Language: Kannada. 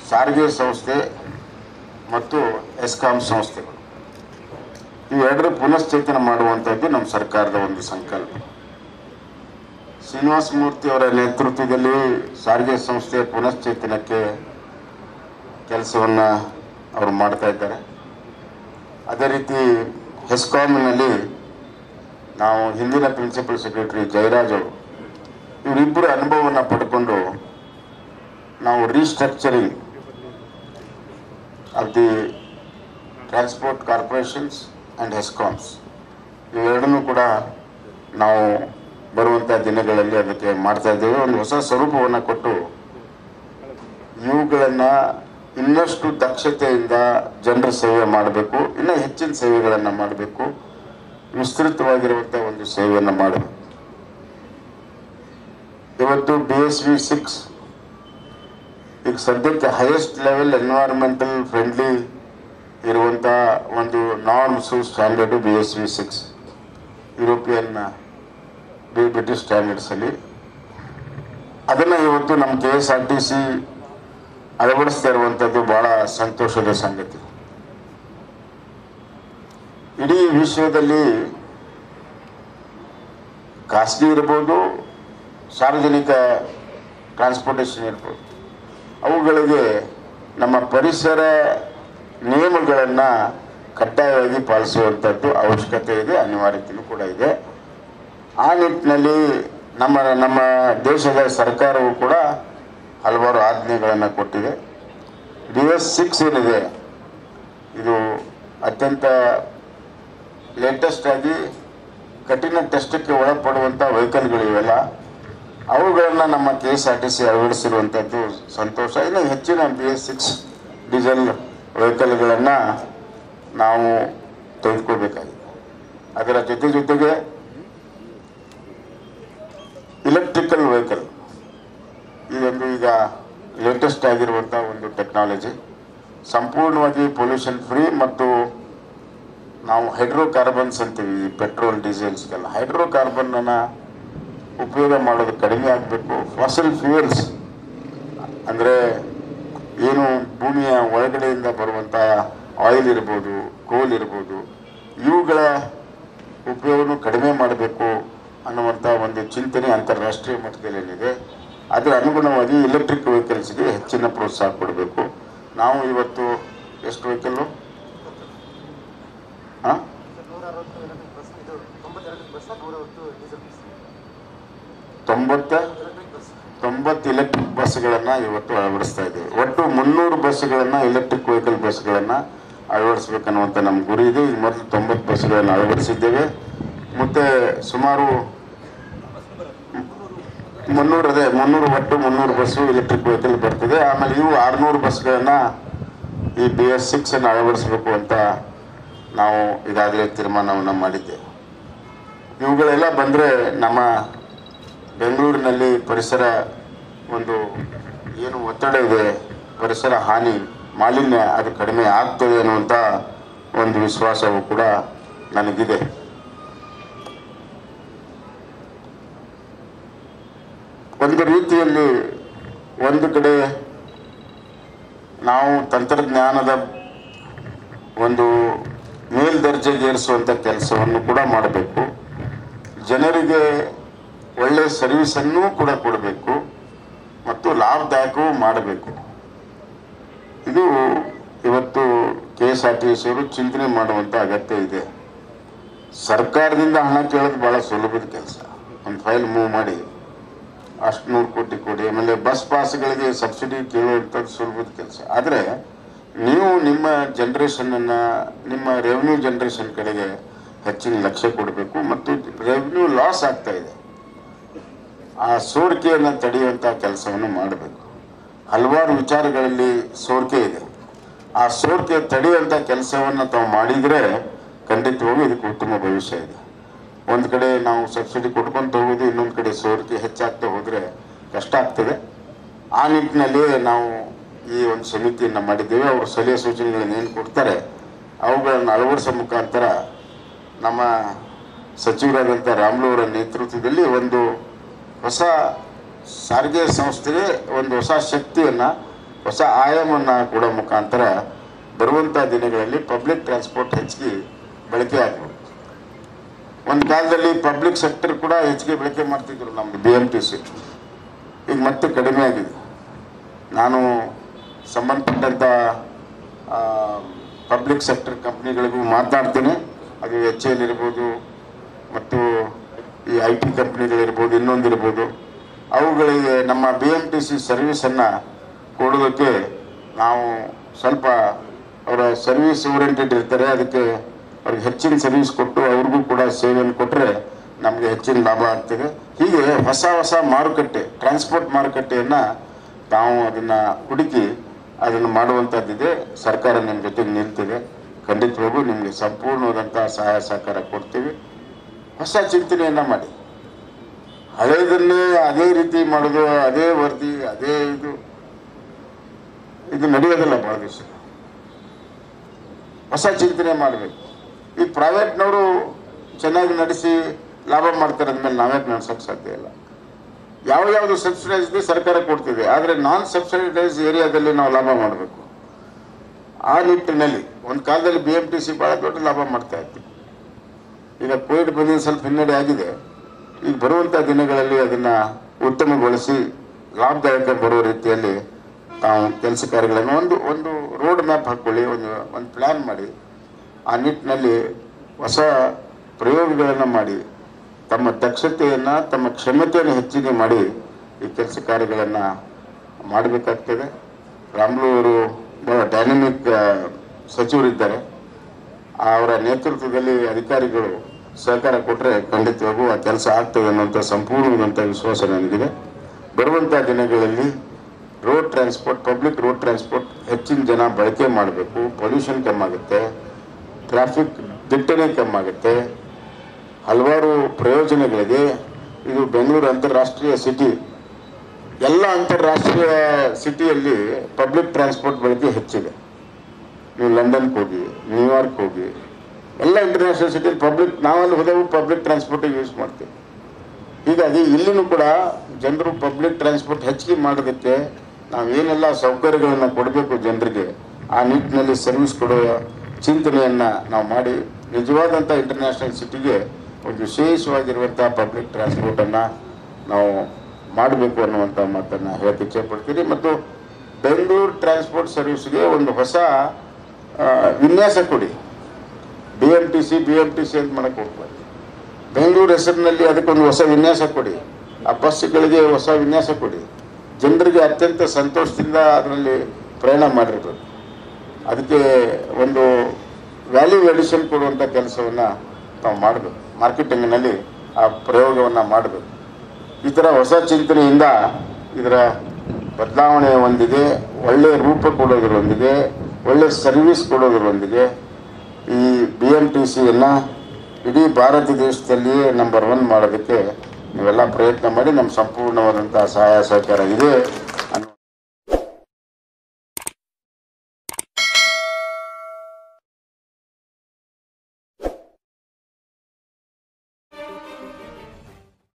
ಸಾರಿಗೆ ಸಂಸ್ಥೆ ಮತ್ತು ಎಸ್ಕಾಂ ಸಂಸ್ಥೆಗಳು ಇವೆರಡರ ಪುನಶ್ಚೇತನ ಮಾಡುವಂಥದ್ದು ನಮ್ಮ ಸರ್ಕಾರದ ಒಂದು ಸಂಕಲ್ಪ. ಶ್ರೀನಿವಾಸ ಮೂರ್ತಿ ಅವರ ನೇತೃತ್ವದಲ್ಲಿ ಸಾರಿಗೆ ಸಂಸ್ಥೆಯ ಪುನಶ್ಚೇತನಕ್ಕೆ ಕೆಲಸವನ್ನು ಅವರು ಮಾಡ್ತಾ ಇದ್ದಾರೆ. ಅದೇ ರೀತಿ ಹೆಸ್ಕಾಂನಲ್ಲಿ ನಾವು ಹಿಂದಿನ ಪ್ರಿನ್ಸಿಪಲ್ ಸೆಕ್ರೆಟರಿ ಜಯರಾಜ್ ಅವರು ಇವರಿಬ್ಬರ ಅನುಭವವನ್ನು ಪಡ್ಕೊಂಡು ನಾವು restructuring of the transport corporations and HESCOMs ಇವೆರಡನ್ನೂ ಕೂಡ ನಾವು ಬರುವಂಥ ದಿನಗಳಲ್ಲಿ ಅದಕ್ಕೆ ಮಾಡ್ತಾ ಇದ್ದೇವೆ. ಒಂದು ಹೊಸ ಸ್ವರೂಪವನ್ನು ಕೊಟ್ಟು ಇವುಗಳನ್ನು ಇನ್ನಷ್ಟು ದಕ್ಷತೆಯಿಂದ ಜನರ ಸೇವೆ ಮಾಡಬೇಕು, ಇನ್ನೂ ಹೆಚ್ಚಿನ ಸೇವೆಗಳನ್ನು ಮಾಡಬೇಕು, ವಿಸ್ತೃತವಾಗಿರುವಂಥ ಒಂದು ಸೇವೆಯನ್ನು ಮಾಡಬೇಕು. ಇವತ್ತು BSV 6 ಈಗ ಸದ್ಯಕ್ಕೆ ಹೈಯೆಸ್ಟ್ ಲೆವೆಲ್ ಎನ್ವೈರನ್ಮೆಂಟಲ್ ಫ್ರೆಂಡ್ಲಿ ಇರುವಂಥ ಒಂದು norms standard BSV 6 European British ಸ್ಟ್ಯಾಂಡರ್ಡ್ಸಲ್ಲಿ ಅದನ್ನು ಇವತ್ತು ನಮ್ಮ KSRTC ಅಳವಡಿಸ್ತಾ ಇರುವಂಥದ್ದು ಭಾಳ ಸಂತೋಷದ ಸಂಗತಿ. ಇಡೀ ವಿಶ್ವದಲ್ಲಿ ಖಾಸಗಿ ಇರ್ಬೋದು, ಸಾರ್ವಜನಿಕ ಟ್ರಾನ್ಸ್ಪೋರ್ಟೇಷನ್ ಇರ್ಬೋದು, ಅವುಗಳಿಗೆ ನಮ್ಮ ಪರಿಸರ ನಿಯಮಗಳನ್ನು ಕಡ್ಡಾಯವಾಗಿ ಪಾಲಿಸುವಂಥದ್ದು ಅವಶ್ಯಕತೆ ಇದೆ, ಅನಿವಾರ್ಯತೆಯೂ ಕೂಡ ಇದೆ. ಆ ನಿಟ್ಟಿನಲ್ಲಿ ನಮ್ಮ ದೇಶದ ಸರ್ಕಾರವು ಕೂಡ ಹಲವಾರು ಆಜ್ಞೆಗಳನ್ನು ಕೊಟ್ಟಿದೆ. BS 6 ಏನಿದೆ ಇದು ಅತ್ಯಂತ ಲೇಟೆಸ್ಟ್ ಆಗಿ ಕಠಿಣ ಟೆಸ್ಟಕ್ಕೆ ಒಳಪಡುವಂಥ ವೆಹಿಕಲ್ಗಳಿವೆಲ್ಲ ಅವುಗಳನ್ನು ನಮ್ಮ KSRTC ಅಳವಡಿಸಿರುವಂಥದ್ದು ಸಂತೋಷ. ಇನ್ನು ಹೆಚ್ಚಿನ BS 6 ಡೀಸೆಲ್ ವೆಹಿಕಲ್ಗಳನ್ನು ನಾವು ತೆಗೆದುಕೊಳ್ಬೇಕಾಗಿದೆ. ಅದರ ಜೊತೆಗೆ ಇಲೆಕ್ಟ್ರಿಕಲ್ ವೆಹಿಕಲ್ ಇದೊಂದು ಈಗ ಲೇಟೆಸ್ಟ್ ಆಗಿರುವಂಥ ಒಂದು ಟೆಕ್ನಾಲಜಿ, ಸಂಪೂರ್ಣವಾಗಿ ಪೊಲ್ಯೂಷನ್ ಫ್ರೀ ಮತ್ತು ನಾವು ಹೈಡ್ರೋಕಾರ್ಬನ್ಸ್ ಅಂತೀವಿ ಪೆಟ್ರೋಲ್ ಡೀಸೆಲ್ಸ್ಗೆಲ್ಲ. ಹೈಡ್ರೋಕಾರ್ಬನ್ನನ್ನು ಉಪಯೋಗ ಮಾಡೋದು ಕಡಿಮೆ ಆಗಬೇಕು. ಫಾಸಿಲ್ ಫ್ಯೂಯಲ್ಸ್ ಅಂದರೆ ಏನು ಭೂಮಿಯ ಒಳಗಡೆಯಿಂದ ಬರುವಂಥ ಆಯಿಲ್ ಇರ್ಬೋದು, ಕೋಲ್ ಇರ್ಬೋದು, ಇವುಗಳ ಉಪಯೋಗನೂ ಕಡಿಮೆ ಮಾಡಬೇಕು ಅನ್ನುವಂಥ ಒಂದು ಚಿಂತನೆ ಅಂತಾರಾಷ್ಟ್ರೀಯ ಮಟ್ಟದಲ್ಲಿ ಏನಿದೆ ಅದರ ಅನುಗುಣವಾಗಿ ಇಲೆಕ್ಟ್ರಿಕ್ ವೆಹಿಕಲ್ಸ್ಗೆ ಹೆಚ್ಚಿನ ಪ್ರೋತ್ಸಾಹ ಕೊಡಬೇಕು. ನಾವು ಇವತ್ತು ಎಷ್ಟು ವೆಹಿಕಲ್ಲು 90 ಎಲೆಕ್ಟ್ರಿಕ್ ಬಸ್ಗಳನ್ನು ಇವತ್ತು ಅಳವಡಿಸ್ತಾ ಇದ್ದೇವೆ. ಒಟ್ಟು 300 ಬಸ್ಗಳನ್ನು ಎಲೆಕ್ಟ್ರಿಕ್ ವೆಹಿಕಲ್ ಬಸ್ಗಳನ್ನು ಅಳವಡಿಸ್ಬೇಕನ್ನುವಂಥ ನಮ್ಮ ಗುರಿ ಇದೆ. ಈಗ ಮೊದಲು 90 ಬಸ್ಗಳನ್ನು ಅಳವಡಿಸಿದ್ದೇವೆ. ಮತ್ತು ಸುಮಾರು 300 ಒಟ್ಟು 300 ಬಸ್ಸು ಎಲೆಕ್ಟ್ರಿಕ್ ವೆಹಿಕಲ್ ಬರ್ತದೆ. ಆಮೇಲೆ ಇವು 600 ಬಸ್ಗಳನ್ನು ಈ BS 6 ಅಳವಡಿಸಬೇಕು ಅಂತ ನಾವು ಈಗಾಗಲೇ ತೀರ್ಮಾನವನ್ನು ಮಾಡಿದ್ದೇವೆ. ಇವುಗಳೆಲ್ಲ ಬಂದರೆ ನಮ್ಮ ಬೆಂಗಳೂರಿನಲ್ಲಿ ಪರಿಸರ ಒಂದು ಏನು ಒತ್ತಡ ಇದೆ, ಪರಿಸರ ಹಾನಿ ಮಾಲಿನ್ಯ ಅದು ಕಡಿಮೆ ಆಗ್ತದೆ ಅನ್ನುವಂಥ ಒಂದು ವಿಶ್ವಾಸವೂ ಕೂಡ ನನಗಿದೆ. ಒಂದು ರೀತಿಯಲ್ಲಿ ಒಂದು ಕಡೆ ನಾವು ತಂತ್ರಜ್ಞಾನದ ಒಂದು ಮೇಲ್ದರ್ಜೆಗೇರಿಸುವಂಥ ಕೆಲಸವನ್ನು ಕೂಡ ಮಾಡಬೇಕು, ಜನರಿಗೆ ಒಳ್ಳೆಯ ಸರ್ವಿಸನ್ನೂ ಕೂಡ ಕೊಡಬೇಕು ಮತ್ತು ಲಾಭದಾಯಕವೂ ಮಾಡಬೇಕು. ಇದು ಇವತ್ತು KSRTC ಅವರು ಚಿಂತನೆ ಮಾಡುವಂಥ ಅಗತ್ಯ ಇದೆ. ಸರ್ಕಾರದಿಂದ ಹಣ ಕೇಳೋದು ಭಾಳ ಸುಲಭದ ಕೆಲಸ. ಒಂದು ಫೈಲ್ ಮೂವ್ ಮಾಡಿ ಅಷ್ಟು 100 ಕೋಟಿ ಕೊಡಿ, ಆಮೇಲೆ ಬಸ್ ಪಾಸ್ಗಳಿಗೆ ಸಬ್ಸಿಡಿ ಕೇಳುವಂಥದ್ದು ಸುಲಭದ ಕೆಲಸ. ಆದರೆ ನೀವು ನಿಮ್ಮ ಜನ್ರೇಷನನ್ನು ನಿಮ್ಮ ರೆವೆನ್ಯೂ ಜನ್ರೇಷನ್ ಕಡೆಗೆ ಹೆಚ್ಚಿನ ಲಕ್ಷ್ಯ ಕೊಡಬೇಕು ಮತ್ತು ರೆವೆನ್ಯೂ ಲಾಸ್ ಆಗ್ತಾ ಇದೆ, ಆ ಸೋರಿಕೆಯನ್ನು ತಡೆಯುವಂಥ ಕೆಲಸವನ್ನು ಮಾಡಬೇಕು. ಹಲವಾರು ವಿಚಾರಗಳಲ್ಲಿ ಸೋರಿಕೆ ಇದೆ. ಆ ಸೋರಿಕೆ ತಡೆಯುವಂಥ ಕೆಲಸವನ್ನು ತಾವು ಮಾಡಿದರೆ ಖಂಡಿತವಾಗೂ ಇದಕ್ಕೆ ಉತ್ತಮ ಭವಿಷ್ಯ ಇದೆ. ಒಂದು ಕಡೆ ನಾವು ಸಬ್ಸಿಡಿ ಕೊಟ್ಕೊಂಡು ಹೋಗೋದು, ಇನ್ನೊಂದು ಕಡೆ ಸೋರಿಕೆ ಹೆಚ್ಚಾಗ್ತಾ ಹೋದರೆ ಕಷ್ಟ ಆಗ್ತದೆ. ಆ ನಿಟ್ಟಿನಲ್ಲಿ ನಾವು ಈ ಒಂದು ಸಮಿತಿಯನ್ನು ಮಾಡಿದ್ದೇವೆ. ಅವರು ಸಲಹೆ ಸೂಚನೆಗಳನ್ನು ಏನು ಕೊಡ್ತಾರೆ ಅವುಗಳನ್ನು ಅಳವಡಿಸೋ ಮುಖಾಂತರ ನಮ್ಮ ಸಚಿವರಾದಂಥ ರಾಮುಲು ಅವರ ನೇತೃತ್ವದಲ್ಲಿ ಒಂದು ಹೊಸ ಸಾರಿಗೆ ಸಂಸ್ಥೆಗೆ ಒಂದು ಹೊಸ ಶಕ್ತಿಯನ್ನು ಹೊಸ ಆಯಾಮವನ್ನು ಕೊಡೋ ಮುಖಾಂತರ ಬರುವಂಥ ದಿನಗಳಲ್ಲಿ ಪಬ್ಲಿಕ್ ಟ್ರಾನ್ಸ್ಪೋರ್ಟ್ ಹೆಚ್ಚಿಗೆ ಬಳಕೆ ಆಗ್ಬೋದು. ಒಂದು ಕಾಲದಲ್ಲಿ ಪಬ್ಲಿಕ್ ಸೆಕ್ಟರ್ ಕೂಡ ಹೆಚ್ಚಿಗೆ ಬಳಕೆ ಮಾಡ್ತಿದ್ರು ನಮ್ಮದು BMTC. ಈಗ ಮತ್ತೆ ಕಡಿಮೆ ಆಗಿದೆ. ನಾನು ಸಂಬಂಧಪಟ್ಟಂಥ ಪಬ್ಲಿಕ್ ಸೆಕ್ಟರ್ ಕಂಪ್ನಿಗಳಿಗೂ ಮಾತನಾಡ್ತೀನಿ. ಅದು HAL ಇರ್ಬೋದು, ಮತ್ತು ಈ IT ಕಂಪ್ನಿಗಳಿರ್ಬೋದು, ಇನ್ನೊಂದಿರ್ಬೋದು. ಅವುಗಳಿಗೆ ನಮ್ಮ BMTC ಸರ್ವಿಸನ್ನು ಕೊಡೋದಕ್ಕೆ ನಾವು ಸ್ವಲ್ಪ ಅವರ ಸರ್ವಿಸ್ ಓರಿಯೆಂಟೆಡ್ ಇರ್ತಾರೆ. ಅದಕ್ಕೆ ಅವ್ರಿಗೆ ಹೆಚ್ಚಿನ ಸರ್ವಿಸ್ ಕೊಟ್ಟು ಅವ್ರಿಗೂ ಕೂಡ ಸೇವೆಯನ್ನು ಕೊಟ್ಟರೆ ನಮಗೆ ಹೆಚ್ಚಿನ ಲಾಭ ಆಗ್ತದೆ. ಹೀಗೆ ಹೊಸ ಹೊಸ ಮಾರುಕಟ್ಟೆ, ಟ್ರಾನ್ಸ್ಪೋರ್ಟ್ ಮಾರುಕಟ್ಟೆಯನ್ನು ನಾವು ಅದನ್ನು ಹುಡುಕಿ ಅದನ್ನು ಮಾಡುವಂಥದ್ದಿದೆ. ಸರ್ಕಾರ ನಿಮ್ಮ ಜೊತೆಗೆ ನಿಲ್ತಿದೆ. ಖಂಡಿತವಾಗೂ ನಿಮಗೆ ಸಂಪೂರ್ಣವಾದಂಥ ಸಹಾಯ ಸಹಕಾರ ಕೊಡ್ತೀವಿ. ಹೊಸ ಚಿಂತನೆಯನ್ನು ಮಾಡಿ. ಹಳೆಯದನ್ನೇ ಅದೇ ರೀತಿ ಮಾಡೋದು, ಅದೇ ವರದಿ, ಅದೇ ಇದು ನಡೆಯೋದಿಲ್ಲ. ಭಾಳ ದಿವಸ ಹೊಸ ಚಿಂತನೆ ಮಾಡಬೇಕು. ಈ ಪ್ರೈವೇಟ್ನವರು ಚೆನ್ನಾಗಿ ನಡೆಸಿ ಲಾಭ ಮಾಡ್ತಾರೆ ಅಂದಮೇಲೆ ನಾವ್ಯಾಕೆ ನಡೆಸೋಕ್ಕೆ ಸಾಧ್ಯ ಇಲ್ಲ. ಯಾವ್ಯಾವುದು ಸಬ್ಸಿಡೈಸ್ ಇದೆ ಸರ್ಕಾರ ಕೊಡ್ತಿದೆ, ಆದರೆ ನಾನ್ ಸಬ್ಸಿಡೈಸ್ ಏರಿಯಾದಲ್ಲಿ ನಾವು ಲಾಭ ಮಾಡಬೇಕು. ಆ ನಿಟ್ಟಿನಲ್ಲಿ ಒಂದು ಕಾಲದಲ್ಲಿ BMTC ಭಾಳ ದೊಡ್ಡ ಲಾಭ ಮಾಡ್ತಾ ಇತ್ತು. ಈಗ ಕೋವಿಡ್ ಬಂದಿದ್ದು ಸ್ವಲ್ಪ ಹಿನ್ನಡೆ ಆಗಿದೆ. ಈಗ ಬರುವಂಥ ದಿನಗಳಲ್ಲಿ ಅದನ್ನು ಉತ್ತಮಗೊಳಿಸಿ ಲಾಭದಾಯಕ ಬರುವ ರೀತಿಯಲ್ಲಿ ತಾವು ಕೆಲಸ ಕಾರ್ಯಗಳನ್ನು ಒಂದು ರೋಡ್ ಮ್ಯಾಪ್ ಹಾಕ್ಕೊಳ್ಳಿ, ಒಂದು ಪ್ಲ್ಯಾನ್ ಮಾಡಿ. ಆ ನಿಟ್ಟಿನಲ್ಲಿ ಹೊಸ ಪ್ರಯೋಗಗಳನ್ನು ಮಾಡಿ ತಮ್ಮ ದಕ್ಷತೆಯನ್ನು, ತಮ್ಮ ಕ್ಷಮತೆಯನ್ನು ಹೆಚ್ಚಿಗೆ ಮಾಡಿ ಈ ಕೆಲಸ ಕಾರ್ಯಗಳನ್ನು ಮಾಡಬೇಕಾಗ್ತದೆ. ರಾಮುಲು ಅವರು ಭಾಳ ಡೈನಮಿಕ್ ಸಚಿವರಿದ್ದಾರೆ. ಅವರ ನೇತೃತ್ವದಲ್ಲಿ ಅಧಿಕಾರಿಗಳು ಸಹಕಾರ ಕೊಟ್ಟರೆ ಖಂಡಿತವಾಗೂ ಆ ಕೆಲಸ ಆಗ್ತದೆ ಅನ್ನೋಂಥ ಸಂಪೂರ್ಣವಾದಂಥ ವಿಶ್ವಾಸ ನನಗಿದೆ. ಬರುವಂಥ ದಿನಗಳಲ್ಲಿ road transport, public road transport ಹೆಚ್ಚಿನ ಜನ ಬಳಕೆ ಮಾಡಬೇಕು. ಪೊಲ್ಯೂಷನ್ ಕಮ್ಮಾಗುತ್ತೆ, ಟ್ರಾಫಿಕ್ ದಿಟ್ಟಣೆ ಕಮ್ಮಾಗುತ್ತೆ, ಹಲವಾರು ಪ್ರಯೋಜನಗಳಿದೆ. ಇದು ಬೆಂಗಳೂರು ಅಂತಾರಾಷ್ಟ್ರೀಯ ಸಿಟಿ. ಎಲ್ಲ ಅಂತಾರಾಷ್ಟ್ರೀಯ ಸಿಟಿಯಲ್ಲಿ ಪಬ್ಲಿಕ್ ಟ್ರಾನ್ಸ್ಪೋರ್ಟ್ ಬಳಕೆ ಹೆಚ್ಚಿದೆ. ನೀವು ಲಂಡನ್ಗೆ ಹೋಗಿ, ನ್ಯೂಯಾರ್ಕ್ ಹೋಗಿ, ಎಲ್ಲ ಇಂಟರ್ನ್ಯಾಷನಲ್ ಸಿಟಿಯಲ್ಲಿ ನಾವಲ್ಲಿ ಹೋದವು ಪಬ್ಲಿಕ್ ಟ್ರಾನ್ಸ್ಪೋರ್ಟಿಗೆ ಯೂಸ್ ಮಾಡ್ತೀವಿ. ಹೀಗಾಗಿ ಇಲ್ಲಿನೂ ಕೂಡ ಜನರು ಪಬ್ಲಿಕ್ ಟ್ರಾನ್ಸ್ಪೋರ್ಟ್ ಹೆಚ್ಚಿಗೆ ಮಾಡೋದಕ್ಕೆ ನಾವೇನೆಲ್ಲ ಸೌಕರ್ಯಗಳನ್ನು ಕೊಡಬೇಕು ಜನರಿಗೆ, ಆ ನಿಟ್ಟಿನಲ್ಲಿ ಸರ್ವಿಸ್ ಕೊಡುವ ಚಿಂತನೆಯನ್ನು ನಾವು ಮಾಡಿ ನಿಜವಾದಂಥ ಇಂಟರ್ನ್ಯಾಷನಲ್ ಸಿಟಿಗೆ ಒಂದು ವಿಶೇಷವಾಗಿರುವಂಥ ಪಬ್ಲಿಕ್ ಟ್ರಾನ್ಸ್ಪೋರ್ಟನ್ನು ನಾವು ಮಾಡಬೇಕು ಅನ್ನುವಂಥ ಮಾತನ್ನು ಹೇಳಕ್ಕೆ ಇಚ್ಛೆಪಡ್ತೀನಿ. ಮತ್ತು ಬೆಂಗಳೂರು ಟ್ರಾನ್ಸ್ಪೋರ್ಟ್ ಸರ್ವಿಸ್ಗೆ ಒಂದು ಹೊಸ ವಿನ್ಯಾಸ ಕೊಡಿ. BMTC ಅಂತ ಮಾಡಕ್ಕೆ ಹೋಗ್ಬಾರ್ದು. ಬೆಂಗಳೂರು ಹೆಸರಿನಲ್ಲಿ ಅದಕ್ಕೊಂದು ಹೊಸ ವಿನ್ಯಾಸ ಕೊಡಿ. ಆ ಬಸ್ಗಳಿಗೆ ಹೊಸ ವಿನ್ಯಾಸ ಕೊಡಿ. ಜನರಿಗೆ ಅತ್ಯಂತ ಸಂತೋಷದಿಂದ ಅದರಲ್ಲಿ ಪ್ರಯಾಣ ಮಾಡಿರ್ಬೇಕು. ಅದಕ್ಕೆ ಒಂದು ವ್ಯಾಲ್ಯೂ ಎಡಿಷನ್ ಕೊಡುವಂಥ ಕೆಲಸವನ್ನು ನಾವು ಮಾಡಬೇಕು. ಮಾರ್ಕೆಟಿಂಗ್ನಲ್ಲಿ ಆ ಪ್ರಯೋಗವನ್ನು ಮಾಡಬೇಕು. ಈ ಥರ ಹೊಸ ಚಿಂತನೆಯಿಂದ ಇದರ ಬದಲಾವಣೆ ಹೊಂದಿದೆ. ಒಳ್ಳೆಯ ರೂಪ ಕೊಡೋದ್ರೊಂದಿಗೆ, ಒಳ್ಳೆಯ ಸರ್ವಿಸ್ ಕೊಡೋದ್ರೊಂದಿಗೆ ಈ BMTCಯನ್ನು ಇಡೀ ಭಾರತ ದೇಶದಲ್ಲಿಯೇ ನಂಬರ್ 1 ಮಾಡೋದಕ್ಕೆ ನೀವೆಲ್ಲ ಪ್ರಯತ್ನ ಮಾಡಿ. ನಮ್ಮ ಸಂಪೂರ್ಣವಾದಂಥ ಸಹಾಯ ಸಹಕಾರ ಇದೆ.